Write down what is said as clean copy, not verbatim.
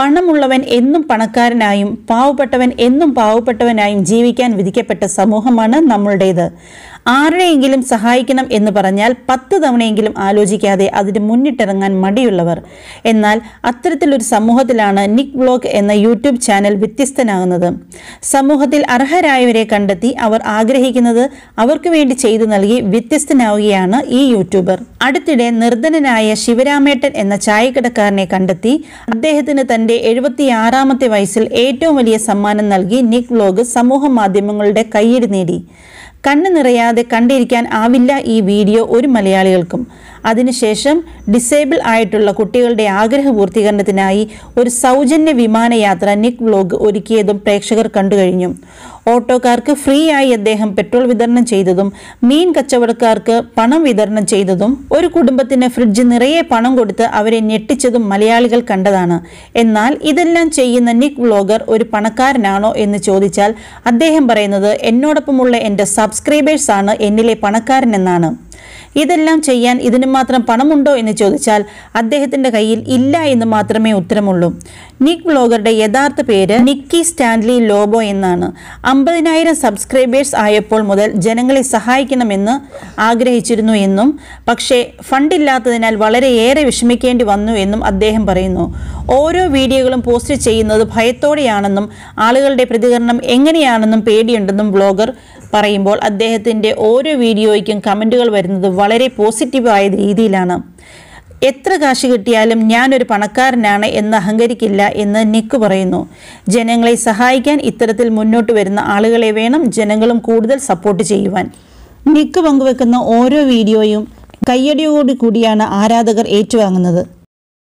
പണമുള്ളവൻ എന്നും പണക്കാരനായും പാവപ്പെട്ടവൻ എന്നും പാവപ്പെട്ടവനായും ജീവിക്കാൻ വിധിക്കപ്പെട്ട സമൂഹമാണ് നമ്മളുടേത്. ആരെയെങ്കിലും സഹായിക്കണം എന്ന് പറഞ്ഞാൽ 10 തവണയെങ്കിലും ആലോചിക്കാതെ അതിന് മുന്നിട്ടിറങ്ങാൻ മടിയുള്ളവർ. എന്നാൽ അത്തരത്തിലൊരു സമൂഹത്തിലാണ് നിക് വ്ലോഗ് എന്ന യൂട്യൂബ് ചാനൽ വ്യത്യസ്തനാകുന്നത്. സമൂഹത്തിൽ അർഹരായവരെ കണ്ടെത്തി അവർ ആഗ്രഹിക്കുന്നത് അവർക്ക് വേണ്ടി ചെയ്തു നൽകി വ്യത്യസ്തനാവുകയാണ് ഈ യൂട്യൂബർ. അടുത്തിടെ നിർധനനായ ശിവരാമേട്ടൻ എന്ന ചായക്കടക്കാരനെ കണ്ടെത്തി അദ്ദേഹത്തിന് തന്റെ 76ാമത്തെ വയസ്സിൽ ഏറ്റവും വലിയ സമ്മാനം നൽകി നിക് വ്ലോഗ് സമൂഹ മാധ്യമങ്ങളുടെ കയ്യടി നേടി. കണ്ണ് നിറയാതെ കണ്ടിരിക്കാൻ ആവില്ല ഈ വീഡിയോ ഒരു മലയാളികൾക്കും. അതിനുശേഷം ഡിസേബിൾ ആയിട്ടുള്ള കുട്ടികളുടെ ആഗ്രഹ പൂർത്തീകരണത്തിനായി ഒരു സൗജന്യ വിമാനയാത്ര നിക് വ്ലോഗ് ഒരുക്കിയതും പ്രേക്ഷകർ കണ്ടുകഴിഞ്ഞു. ഓട്ടോക്കാർക്ക് ഫ്രീ ആയി അദ്ദേഹം പെട്രോൾ വിതരണം ചെയ്തതും മീൻ കച്ചവടക്കാർക്ക് പണം വിതരണം ചെയ്തതും ഒരു കുടുംബത്തിന് ഫ്രിഡ്ജ് നിറയെ പണം കൊടുത്ത് അവരെ ഞെട്ടിച്ചതും മലയാളികൾ കണ്ടതാണ്. എന്നാൽ ഇതെല്ലാം ചെയ്യുന്ന നിക് വ്ലോഗർ ഒരു പണക്കാരനാണോ എന്ന് ചോദിച്ചാൽ അദ്ദേഹം പറയുന്നത് എന്നോടൊപ്പമുള്ള എൻ്റെ സബ്സ്ക്രൈബേഴ്സ് ആണ് എന്നിലെ പണക്കാരൻ എന്നാണ്. ഇതെല്ലാം ചെയ്യാൻ ഇതിന് മാത്രം പണമുണ്ടോ എന്ന് ചോദിച്ചാൽ അദ്ദേഹത്തിൻ്റെ കയ്യിൽ ഇല്ല എന്ന് മാത്രമേ ഉത്തരമുള്ളൂ. നിക് വ്ലോഗറുടെ യഥാർത്ഥ പേര് നിക്കി സ്റ്റാൻലി ലോബോ എന്നാണ്. 50,000 സബ്സ്ക്രൈബേഴ്സ് ആയപ്പോൾ മുതൽ ജനങ്ങളെ സഹായിക്കണമെന്ന് ആഗ്രഹിച്ചിരുന്നു എന്നും പക്ഷേ ഫണ്ടില്ലാത്തതിനാൽ വളരെയേറെ വിഷമിക്കേണ്ടി വന്നു എന്നും അദ്ദേഹം പറയുന്നു. ഓരോ വീഡിയോകളും പോസ്റ്റ് ചെയ്യുന്നത് ഭയത്തോടെയാണെന്നും ആളുകളുടെ പ്രതികരണം എങ്ങനെയാണെന്നും പേടിയുണ്ടെന്നും വ്ലോഗർ പറയുമ്പോൾ അദ്ദേഹത്തിൻ്റെ ഓരോ വീഡിയോയ്ക്കും കമൻറ്റുകൾ വരുന്നത് വളരെ പോസിറ്റീവായ രീതിയിലാണ്. എത്ര കാശ് കിട്ടിയാലും ഞാനൊരു പണക്കാരനാണ് എന്ന് അഹങ്കരിക്കില്ല എന്ന് നിക്ക് പറയുന്നു. ജനങ്ങളെ സഹായിക്കാൻ ഇത്തരത്തിൽ മുന്നോട്ട് വരുന്ന ആളുകളെ വേണം ജനങ്ങളും കൂടുതൽ സപ്പോർട്ട് ചെയ്യുവാൻ. നിക്ക് പങ്കുവെക്കുന്ന ഓരോ വീഡിയോയും കയ്യടിയോടുകൂടിയാണ് ആരാധകർ ഏറ്റുവാങ്ങുന്നത്.